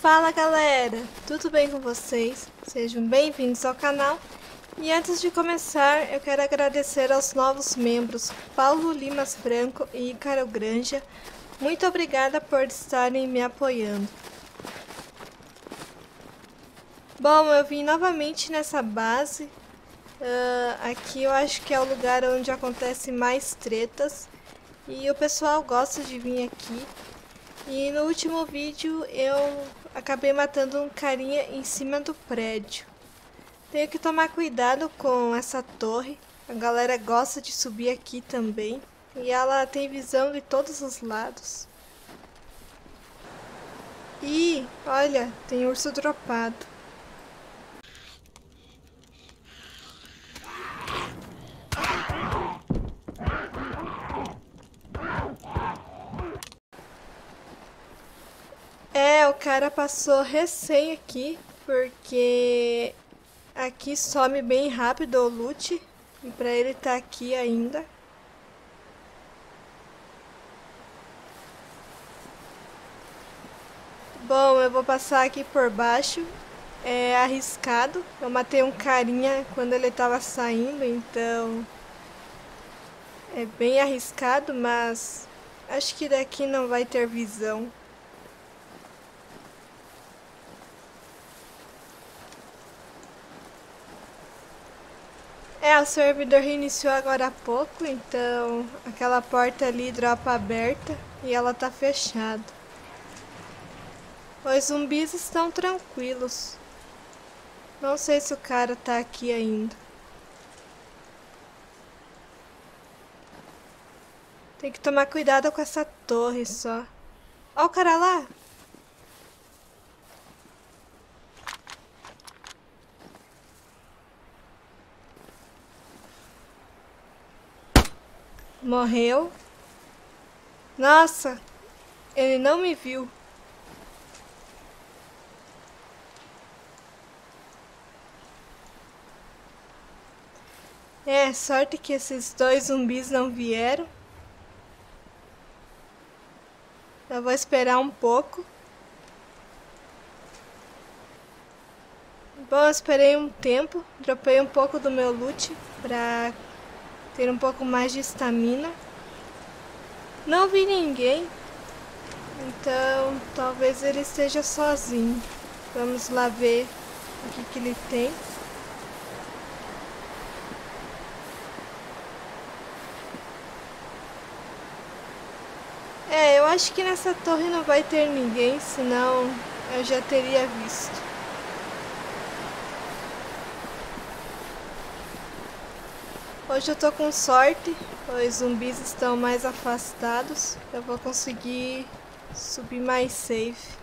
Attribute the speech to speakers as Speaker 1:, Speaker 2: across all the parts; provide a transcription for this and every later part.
Speaker 1: Fala galera, tudo bem com vocês? Sejam bem-vindos ao canal. E antes de começar, eu quero agradecer aos novos membros Paulo Limas Franco e Ícaro Granja. Muito obrigada por estarem me apoiando. Bom, eu vim novamente nessa base. Aqui eu acho que é o lugar onde acontecem mais tretas. E o pessoal gosta de vir aqui. E no último vídeo eu acabei matando um carinha em cima do prédio. Tenho que tomar cuidado com essa torre. A galera gosta de subir aqui também. E ela tem visão de todos os lados. E olha, tem urso dropado. O cara passou recém aqui, porque aqui some bem rápido o loot, e pra ele tá aqui ainda. Bom, eu vou passar aqui por baixo, é arriscado. Eu matei um carinha quando ele tava saindo, então é bem arriscado, mas acho que daqui não vai ter visão. O servidor reiniciou agora há pouco, então aquela porta ali dropa aberta e ela tá fechada. Os zumbis estão tranquilos. Não sei se o cara tá aqui ainda. Tem que tomar cuidado com essa torre só. Ó o cara lá! Morreu. Nossa, ele não me viu. Sorte que esses dois zumbis não vieram. Eu vou esperar um pouco. Bom, eu esperei um tempo. Dropei um pouco do meu loot pra ter um pouco mais de estamina. Não vi ninguém. Então, talvez ele esteja sozinho. Vamos lá ver o que ele tem. Eu acho que nessa torre não vai ter ninguém, senão eu já teria visto. Hoje eu tô com sorte, os zumbis estão mais afastados. Eu vou conseguir subir mais safe.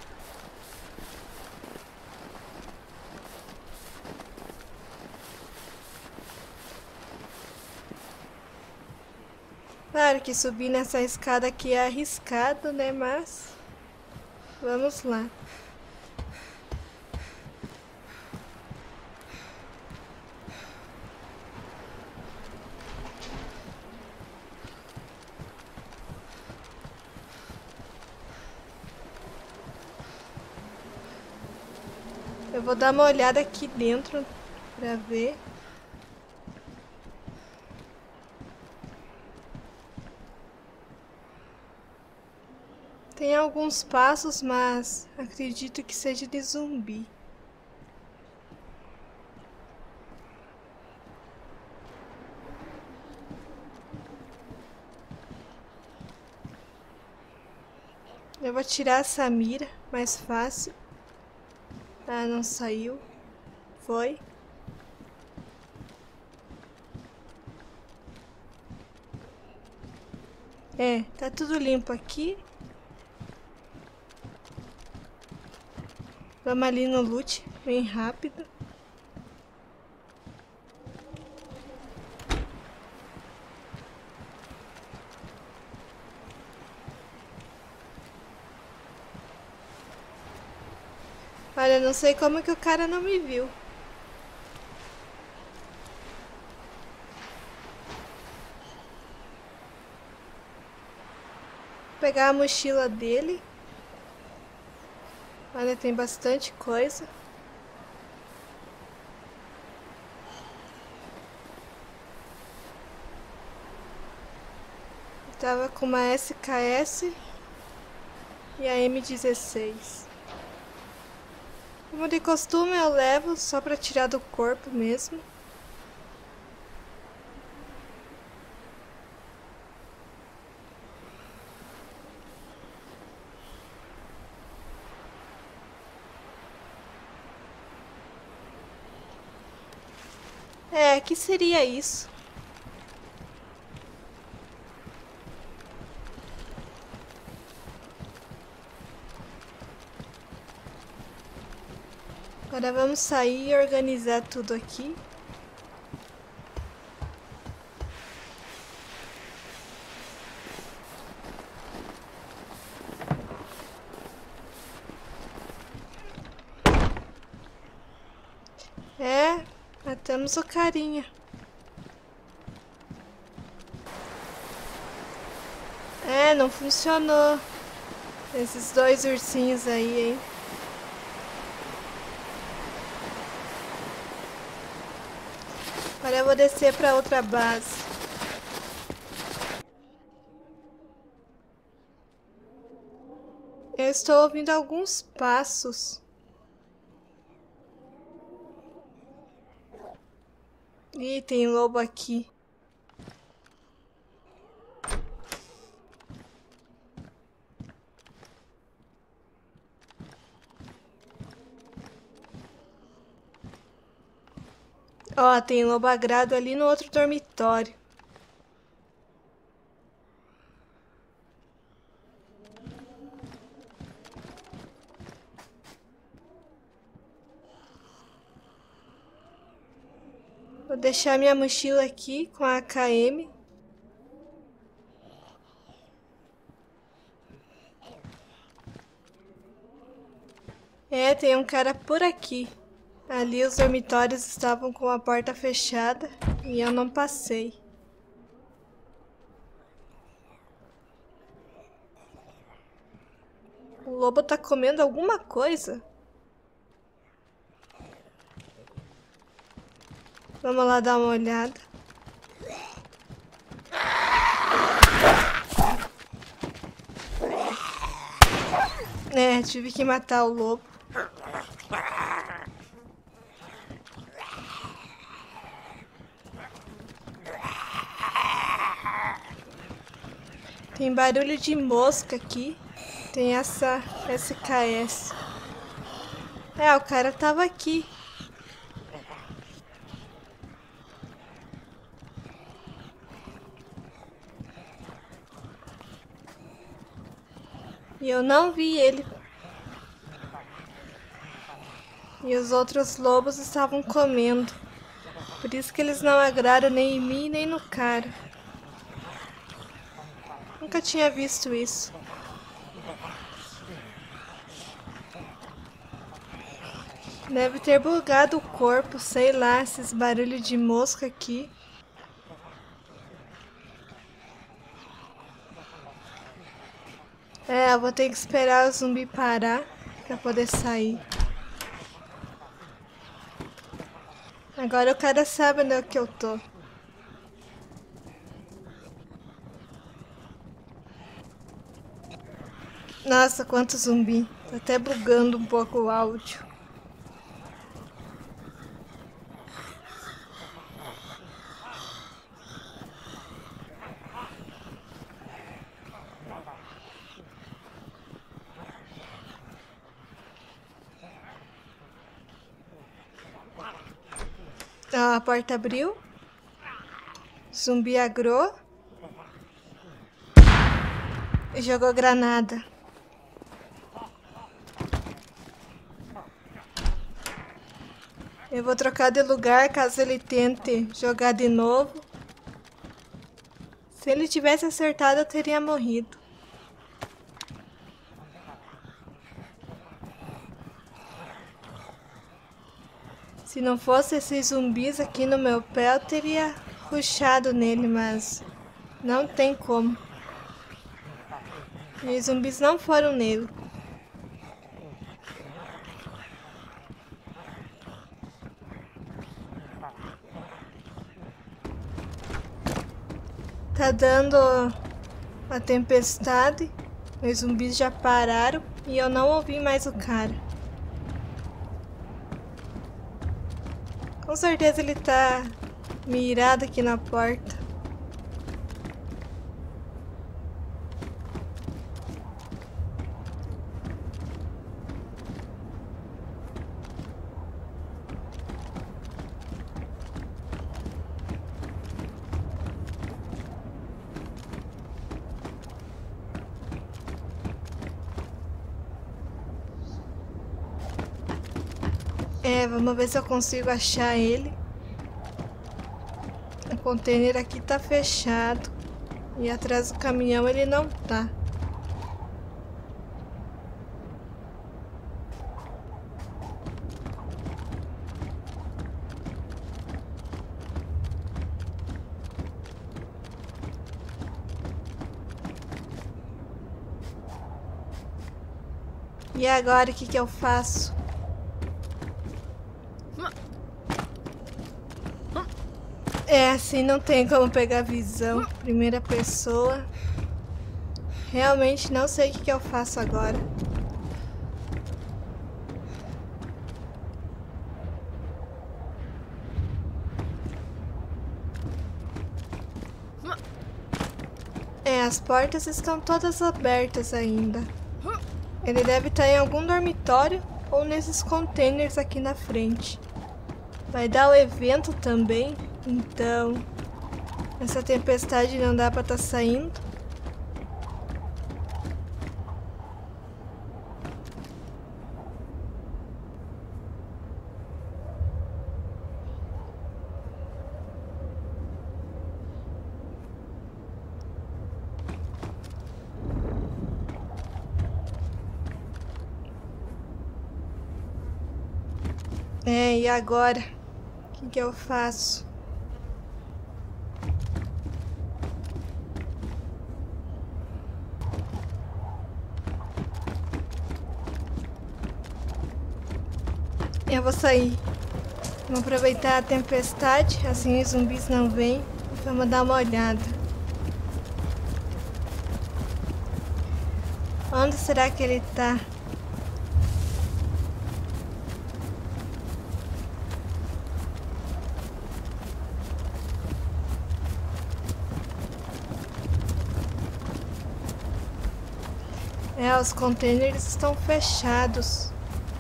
Speaker 1: Claro que subir nessa escada aqui é arriscado, né? Mas vamos lá. Eu vou dar uma olhada aqui dentro pra ver. Tem alguns passos, mas acredito que seja de zumbi. Eu vou tirar essa mira, mais fácil. Ah, não saiu. Foi. Tá tudo limpo aqui. Vamos ali no loot, bem rápido. Olha, não sei como que o cara não me viu. Vou pegar a mochila dele. Olha, tem bastante coisa. Tava com uma SKS e a M16. Como de costume, eu levo só pra tirar do corpo mesmo. É, que seria isso? Agora vamos sair e organizar tudo aqui. É, matamos o carinha. É, não funcionou. Esses dois ursinhos aí, hein? Agora eu vou descer pra outra base. Eu estou ouvindo alguns passos. Ih, tem lobo aqui. Ó, tem lobo agrado ali no outro dormitório. Vou deixar minha mochila aqui com a AKM. É, tem um cara por aqui. Ali os dormitórios estavam com a porta fechada e eu não passei. O lobo tá comendo alguma coisa? Vamos lá dar uma olhada. É, tive que matar o lobo. Tem barulho de mosca aqui. Tem essa SKS. É, o cara tava aqui. E eu não vi ele. E os outros lobos estavam comendo. Por isso que eles não agraram nem em mim, nem no cara. Nunca tinha visto isso. Deve ter bugado o corpo, sei lá, esses barulhos de mosca aqui. É, eu vou ter que esperar o zumbi parar pra poder sair. Agora o cara sabe onde é que eu tô. Nossa, quanto zumbi. Tá até bugando um pouco o áudio. Ó, a porta abriu. Zumbi agrou. E jogou granada. Eu vou trocar de lugar caso ele tente jogar de novo. Se ele tivesse acertado, eu teria morrido. Se não fosse esses zumbis aqui no meu pé, eu teria rushado nele, mas não tem como. E os zumbis não foram nele. Tá dando a tempestade. Os zumbis já pararam e eu não ouvi mais o cara. Com certeza ele tá mirado aqui na porta. Vamos ver se eu consigo achar ele. O container aqui tá fechado. E atrás do caminhão ele não tá. E agora o que eu faço? Assim não tem como pegar visão. Primeira pessoa. Realmente não sei o que eu faço agora. As portas estão todas abertas ainda. Ele deve estar em algum dormitório ou nesses containers aqui na frente. Vai dar o evento também. Então, essa tempestade não dá pra estar saindo. E agora? O que eu faço? Eu vou sair. Vamos aproveitar a tempestade, assim os zumbis não vêm. Vamos dar uma olhada. Onde será que ele tá? Os containers estão fechados.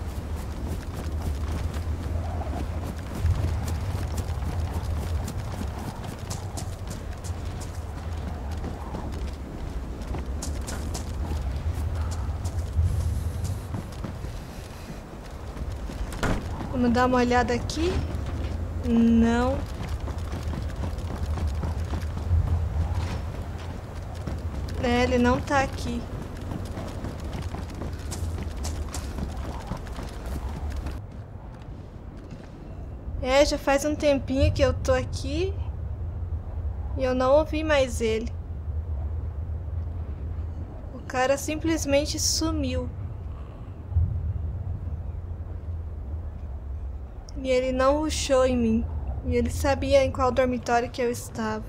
Speaker 1: Vamos dar uma olhada aqui. Não. Ele não tá aqui. Já faz um tempinho que eu tô aqui e eu não ouvi mais ele. O cara simplesmente sumiu. E ele não rushou em mim. E ele sabia em qual dormitório que eu estava.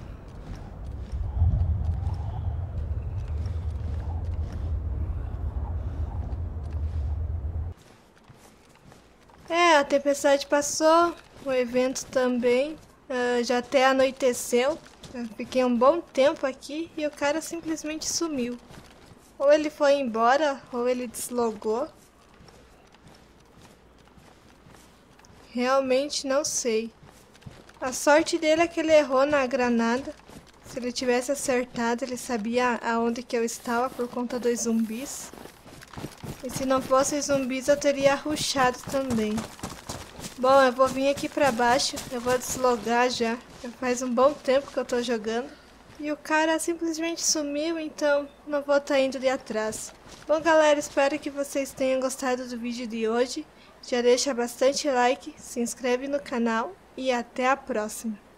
Speaker 1: A tempestade passou, o evento também, já até anoiteceu. Eu fiquei um bom tempo aqui e o cara simplesmente sumiu. Ou ele foi embora, ou ele deslogou. Realmente não sei. A sorte dele é que ele errou na granada. Se ele tivesse acertado, ele sabia aonde que eu estava por conta dos zumbis. E se não fossem zumbis, eu teria rushado também. Bom, eu vou vir aqui pra baixo, eu vou deslogar já. Faz um bom tempo que eu tô jogando. E o cara simplesmente sumiu, então não vou estar indo de atrás. Bom, galera, espero que vocês tenham gostado do vídeo de hoje. Já deixa bastante like, se inscreve no canal e até a próxima.